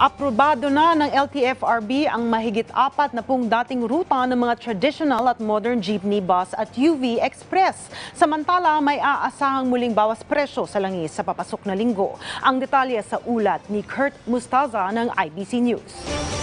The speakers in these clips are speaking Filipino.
Aprobado na ng LTFRB ang mahigit 40 dating ruta ng mga traditional at modern jeepney bus at UV Express. Samantala, may aasahang muling bawas presyo sa langis sa papasok na linggo. Ang detalye sa ulat ni Kurt Mustaza ng IBC News.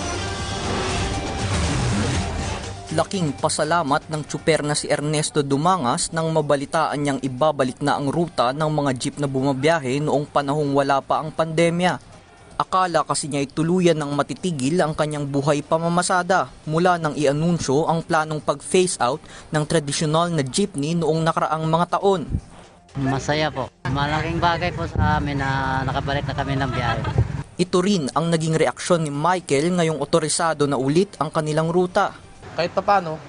Laking pasalamat ng tsuper na si Ernesto Dumangas nang mabalitaan niyang ibabalik na ang ruta ng mga jeep na bumabiyahe noong panahong wala pa ang pandemya. Akala kasi niya ay tuluyan ng matitigil ang kanyang buhay pamamasada mula nang i-anunsyo ang planong pag-phase out ng tradisyonal na jeepney noong nakaraang mga taon. Masaya po. Malaking bagay po sa amin na nakabalik na kami ng biyahe. Ito rin ang naging reaksyon ni Michael ngayong otorisado na ulit ang kanilang ruta. Kahit pa paano,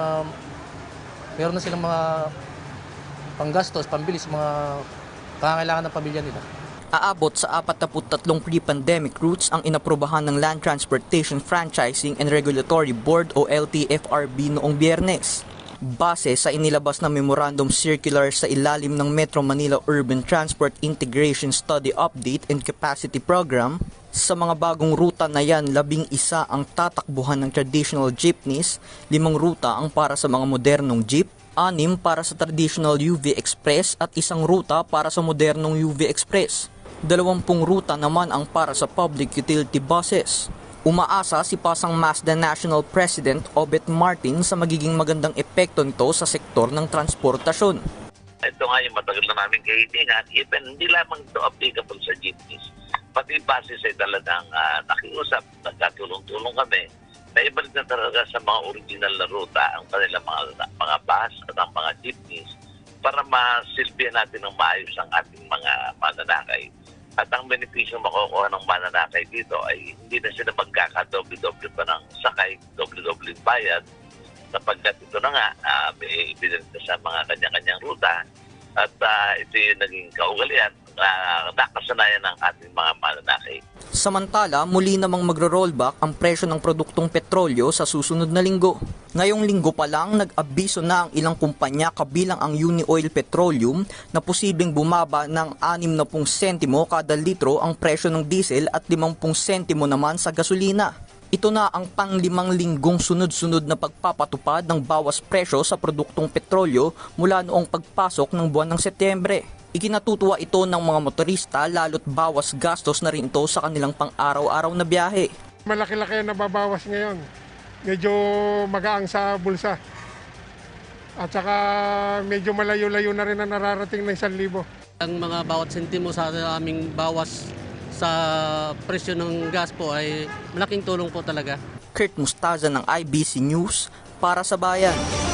meron na silang mga panggastos, pambili sa mga pangangailangan ng pamilya nila. Aabot sa 43 pre-pandemic routes ang inaprobahan ng Land Transportation Franchising and Regulatory Board o LTFRB noong Biyernes. Base sa inilabas na Memorandum Circular sa ilalim ng Metro Manila Urban Transport Integration Study Update and Capacity Program, sa mga bagong ruta na yan, 11 ang tatakbuhan ng traditional jeepneys, 5 ruta ang para sa mga modernong jeep, 6 para sa traditional UV Express at 1 ruta para sa modernong UV Express. 20 ruta naman ang para sa public utility buses. Umaasa si Pasang Mazda National President Obet Martin sa magiging magandang epekto nito sa sektor ng transportasyon. Ito nga yung matagal na namin kahilingan, even hindi lamang ito applicable sa jeepneys. Pati buses ay talagang nakiusap, nagkatulong-tulong kami na ibalik na talaga sa mga original na ruta ang kanilang mga bus at ang mga jeepneys para masilbihan natin ng maayos ang ating mga mananakay. At ang benepisyo makukuha ng mananakay dito ay hindi na sila magkakadoble-doble pa ng sakay, doble-doble bayad sapagkat ito na nga may ibinenta sa mga kanya-kanyang ruta at ito yung naging kaugalian nakasanayan ng ating mga mananakay. Samantala, muli namang magro-rollback ang presyo ng produktong petrolyo sa susunod na linggo. Ngayong linggo pa lang, nag-abiso na ang ilang kumpanya kabilang ang Unioil Petroleum na posibleng bumaba ng 60 sentimo kada litro ang presyo ng diesel at 50 sentimo naman sa gasolina. Ito na ang pang-5 linggong sunod-sunod na pagpapatupad ng bawas presyo sa produktong petrolyo mula noong pagpasok ng buwan ng Setyembre. Ikinatutuwa ito ng mga motorista lalo't bawas gastos na rin ito sa kanilang pang-araw-araw na biyahe. Malaki-laki ang nababawas ngayon. Medyo magaang sa bulsa. At saka medyo malayo-layo na rin na nararating ng 1,000. Ang mga bawat sentimo sa aming bawas sa presyo ng gas po ay malaking tulong po talaga. Kurt Mustaza ng IBC News para sa Bayan.